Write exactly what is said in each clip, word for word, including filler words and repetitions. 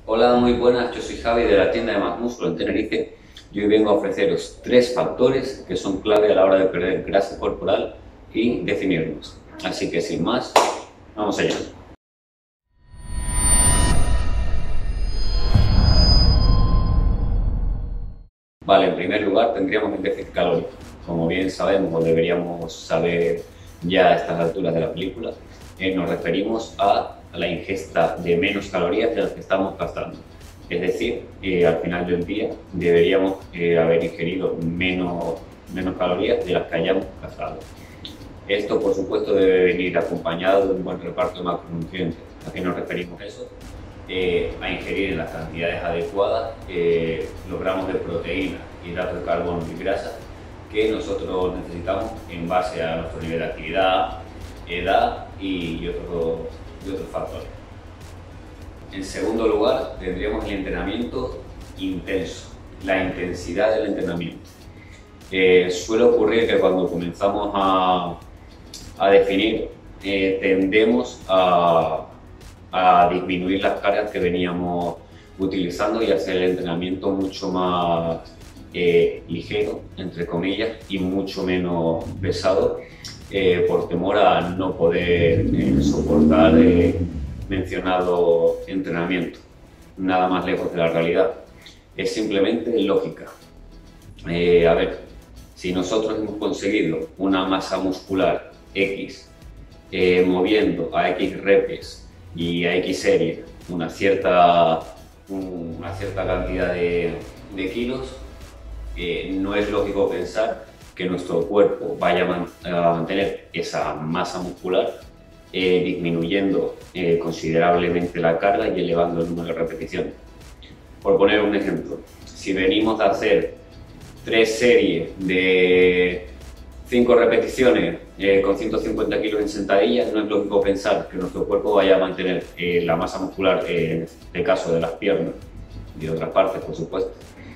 Hola, muy buenas, yo soy Javi de la tienda de Más Músculo en Tenerife y hoy vengo a ofreceros tres factores que son clave a la hora de perder grasa corporal y definirnos. Así que sin más, vamos allá. Vale, en primer lugar tendríamos el déficit calórico. Como bien sabemos o deberíamos saber ya a estas alturas de la película, eh, nos referimos a la ingesta de menos calorías de las que estamos gastando. Es decir, eh, al final del día deberíamos eh, haber ingerido menos, menos calorías de las que hayamos gastado. Esto, por supuesto, debe venir acompañado de un buen reparto de macronutrientes. ¿A qué nos referimos eso? Eh, a ingerir en las cantidades adecuadas eh, los gramos de proteína, hidratos de carbono y grasa que nosotros necesitamos en base a nuestro nivel de actividad, edad y otros, y otros factores. En segundo lugar, tendríamos el entrenamiento intenso, la intensidad del entrenamiento. Eh, suele ocurrir que cuando comenzamos a, a definir, eh, tendemos a, a disminuir las cargas que veníamos utilizando y hacer el entrenamiento mucho más eh, ligero, entre comillas, y mucho menos pesado, eh, por temor a no poder eh, soportar eh, mencionado entrenamiento. Nada más lejos de la realidad. Es simplemente lógica. Eh, a ver, si nosotros hemos conseguido una masa muscular X eh, moviendo a X reps y a X series una cierta, una cierta cantidad de, de kilos, eh, no es lógico pensar que nuestro cuerpo vaya a, man a mantener esa masa muscular eh, disminuyendo eh, considerablemente la carga y elevando el número de repeticiones. Por poner un ejemplo, si venimos a hacer tres series de cinco repeticiones eh, con ciento cincuenta kilos en sentadillas, no es lógico pensar que nuestro cuerpo vaya a mantener eh, la masa muscular, eh, en este caso de las piernas y de otras partes, por supuesto,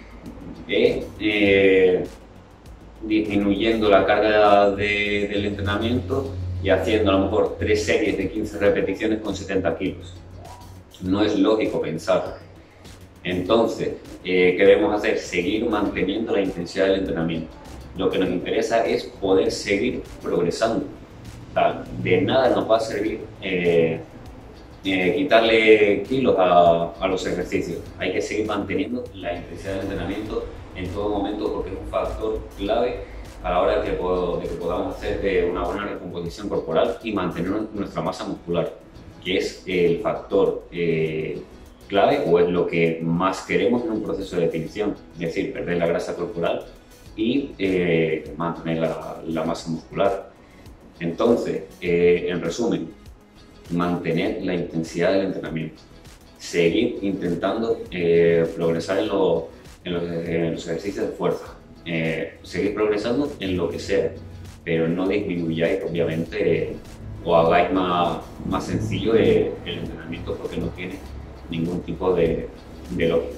eh, eh, disminuyendo la carga de, del entrenamiento y haciendo a lo mejor tres series de quince repeticiones con setenta kilos. No es lógico pensar. Entonces, eh, ¿qué debemos hacer? Seguir manteniendo la intensidad del entrenamiento. Lo que nos interesa es poder seguir progresando. O sea, de nada nos va a servir eh, eh, quitarle kilos a, a los ejercicios. Hay que seguir manteniendo la intensidad del entrenamiento en todo momento porque es un factor clave a la hora de que, puedo, de que podamos hacer de una buena recomposición corporal y mantener nuestra masa muscular, que es el factor eh, clave o es lo que más queremos en un proceso de definición, es decir, perder la grasa corporal y eh, mantener la, la masa muscular. Entonces, eh, en resumen, mantener la intensidad del entrenamiento, seguir intentando eh, progresar en, lo, en, los, en los ejercicios de fuerza, eh, seguir progresando en lo que sea, pero no disminuyáis obviamente eh, o hagáis más, más sencillo eh, el entrenamiento porque no tiene ningún tipo de, de lógica.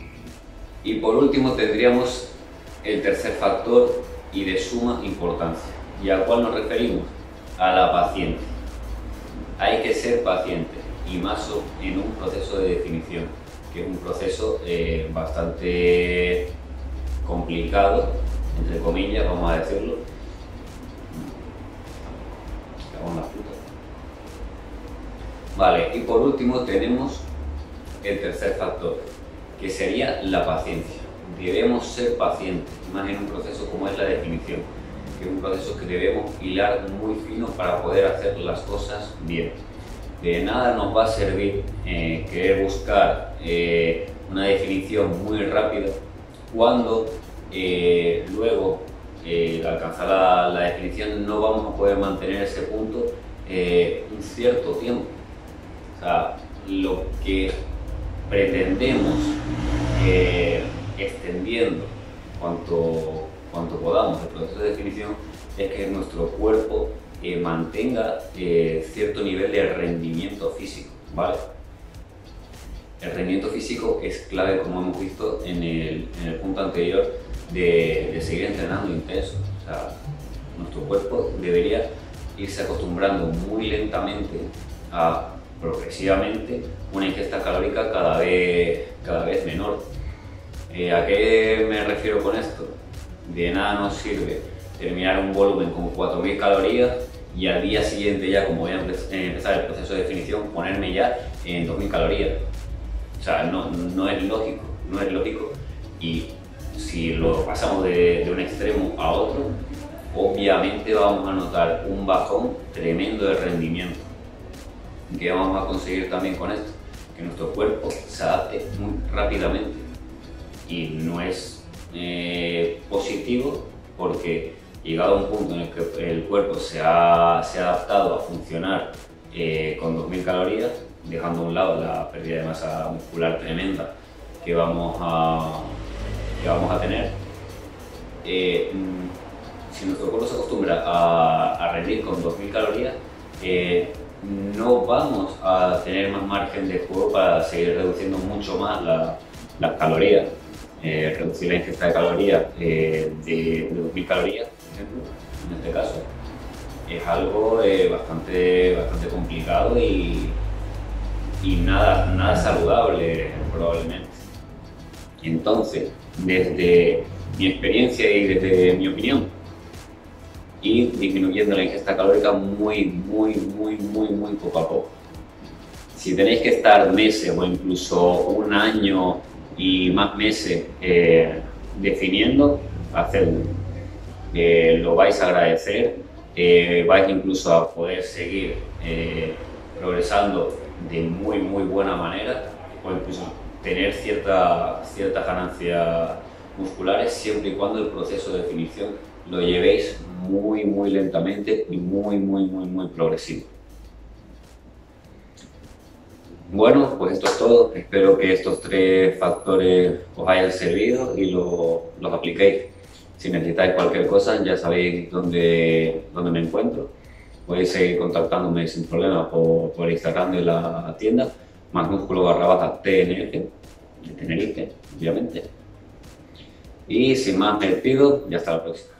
Y por último tendríamos el tercer factor y de suma importancia. ¿Y a cuál nos referimos? A la paciencia. Hay que ser paciente y más en un proceso de definición, que es un proceso eh, bastante complicado, entre comillas, vamos a decirlo. Vale, y por último tenemos el tercer factor, que sería la paciencia. Debemos ser pacientes, más en un proceso como es la definición, que es un proceso que debemos hilar muy fino para poder hacer las cosas bien. De nada nos va a servir eh, querer buscar eh, una definición muy rápida cuando eh, luego eh, al alcanzar la, la definición no vamos a poder mantener ese punto eh, un cierto tiempo. O sea, lo que pretendemos eh, extendiendo cuanto, cuanto podamos el proceso de definición es que nuestro cuerpo eh, mantenga eh, cierto nivel de rendimiento físico, ¿vale? El rendimiento físico es clave, como hemos visto en el, en el punto anterior, de, de seguir entrenando intenso. O sea, nuestro cuerpo debería irse acostumbrando muy lentamente a progresivamente una ingesta calórica cada vez, cada vez menor. Eh, ¿A qué me refiero con esto? De nada nos sirve terminar un volumen con cuatro mil calorías y al día siguiente ya, como voy a empezar el proceso de definición, ponerme ya en dos mil calorías. O sea, no, no es lógico, no es lógico. Y si lo pasamos de, de un extremo a otro, obviamente vamos a notar un bajón tremendo de rendimiento. ¿Qué vamos a conseguir también con esto? Que nuestro cuerpo se adapte muy rápidamente. Y no es eh, positivo porque llegado a un punto en el que el cuerpo se ha, se ha adaptado a funcionar eh, con dos mil calorías, dejando a un lado la pérdida de masa muscular tremenda que vamos a, que vamos a tener, eh, si nuestro cuerpo se acostumbra a, a rendir con dos mil calorías, eh, no vamos a tener más margen de juego para seguir reduciendo mucho más la, las calorías. Eh, reducir la ingesta de calorías eh, de, de dos mil calorías, por ejemplo, en este caso, es algo eh, bastante, bastante complicado y, y nada, nada saludable probablemente. Entonces, desde mi experiencia y desde mi opinión, ir disminuyendo la ingesta calórica muy, muy, muy, muy, muy poco a poco. Si tenéis que estar meses o incluso un año y más meses eh, definiendo, hacedlo. Eh, lo vais a agradecer, eh, vais incluso a poder seguir eh, progresando de muy muy buena manera o incluso tener cierta, ciertas ganancias musculares siempre y cuando el proceso de definición lo llevéis muy muy lentamente y muy muy muy muy progresivo. Bueno, pues esto es todo. Espero que estos tres factores os hayan servido y lo, los apliquéis. Si necesitáis cualquier cosa, ya sabéis dónde, dónde me encuentro. Podéis seguir contactándome sin problema por, por Instagram de la tienda, más músculo barra baja T N F, de Tenerife, obviamente. Y sin más me despido y hasta la próxima.